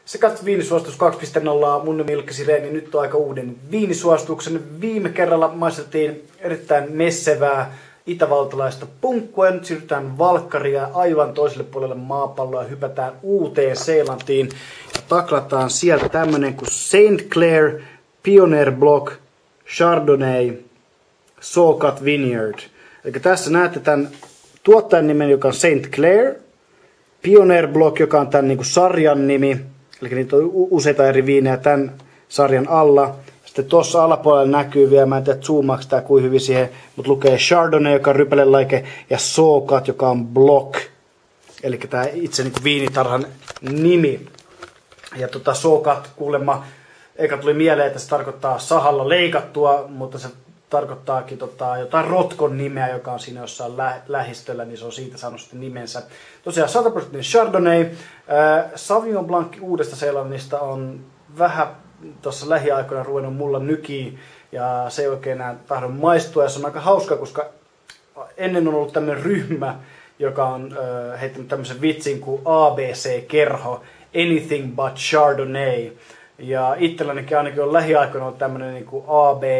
Se katsot viinisuositus 2.0, mun nimi Ilkka Sireeni, nyt on aika uuden viinisuosituksen. Viime kerralla maisteltiin erittäin messevää itävaltalaista punkkua. Nyt siirrytään Valkkaria aivan toiselle puolelle maapalloa ja hypätään Uuteen-Seelantiin. Ja taklataan sieltä tämmönen kuin St. Clair Pioneer Block Chardonnay Sawcut Vineyard. Eli tässä näette tämän tuottajan nimen, joka on St. Clair. Pioneer Block, joka on tämän niin kuin sarjan nimi. Eli niitä on useita eri viinejä tämän sarjan alla. Sitten tuossa alapuolella näkyy vielä, mä en tiedä zoomaako tää kuin hyvin siihen, mutta lukee Chardonnay, joka on rypälelaike, ja Sawcut, joka on Block. Eli tämä itse niin kuin viinitarhan nimi. Ja Sawcut kuulemma, eikä tuli mieleen, että se tarkoittaa sahalla leikattua, mutta se tarkoittaakin jotain rotkon nimeä, joka on siinä jossain lähistöllä, niin se on siitä saanut sitten nimensä. Tosiaan 100% Chardonnay. Sauvignon Blanc Uudesta-Seelannista on vähän tuossa lähiaikoina ruvennut mulla nykiin, ja se ei oikein enää tahdo maistua, ja se on aika hauska, koska ennen on ollut tämmöinen ryhmä, joka on heittänyt tämmöisen vitsin kuin ABC-kerho, Anything but Chardonnay. Ja itsellänikin ainakin on lähiaikoina ollut tämmöinen niin kuin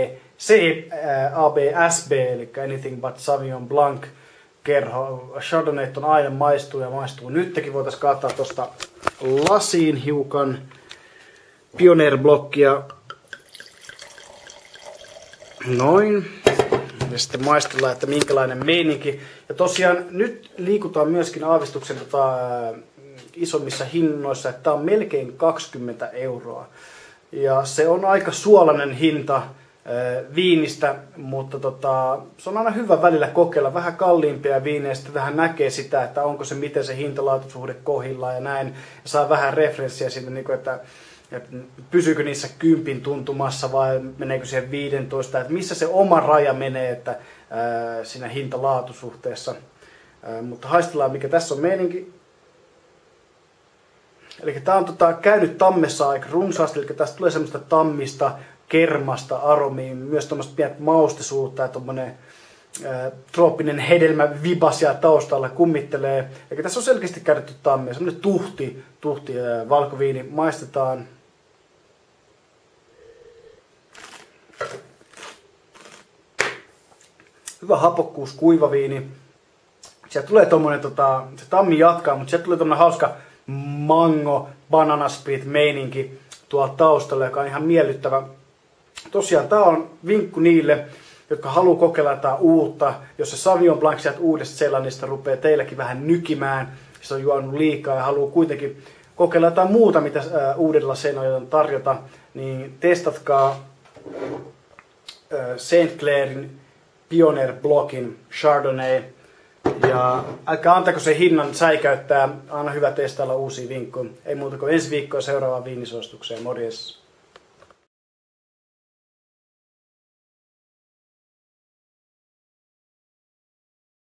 ABSB, eli Anything but Sauvignon Blanc kerho. Chardonnayt on aina maistuu ja maistuu. Nytkin voitaisiin kaataa tuosta lasiin hiukan Pioneer Blockia. Noin. Ja sitten maistellaan, että minkälainen meininki. Ja tosiaan nyt liikutaan myöskin aavistuksen isommissa hinnoissa, että tämä on melkein 20 €. Ja se on aika suolainen hinta viinistä, mutta se on aina hyvä välillä kokeilla vähän kalliimpia viinejä, sitten vähän näkee sitä, että onko se, miten se hinta-laatusuhde kohdillaan ja näin, ja saa vähän referenssiä siitä, että pysyykö niissä 10 tuntumassa vai meneekö siihen 15, että missä se oma raja menee, että siinä hinta-laatusuhteessa. Mutta haistellaan, mikä tässä on meininki. Eli tämä on käynyt tammessa aika runsaasti, eli tästä tulee semmoista tammista, kermasta aromiin, myös tuommoista pientä mausteisuutta ja tuommoinen trooppinen hedelmä viba siellä taustalla kummittelee. Eli tässä on selkeästi käytetty tammia, semmoinen tuhti valkoviini. Maistetaan. Hyvä hapokkuus, kuiva viini. Sieltä tulee tommonen, se tammi jatkaa, mutta sieltä tulee tommonen hauska mango, banana split meininki tuolla taustalla, joka on ihan miellyttävä. Tosiaan tää on vinkku niille, jotka haluaa kokeilla jotain uutta. Jos se Sauvignon Blanc sieltä Uudesta-Seelannista rupeaa teilläkin vähän nykimään, se on juonut liikaa ja haluaa kuitenkin kokeilla jotain muuta, mitä Uudella-Seelannilla on tarjota, niin testatkaa St. Clairin Pioneer Blockin Chardonnay. Ja älkää antako se hinnan säikäyttää, aina hyvä testailla uusia vinkkoja. Ei muuta kuin ensi viikkoa seuraavaan viinisuositukseen. Morjes!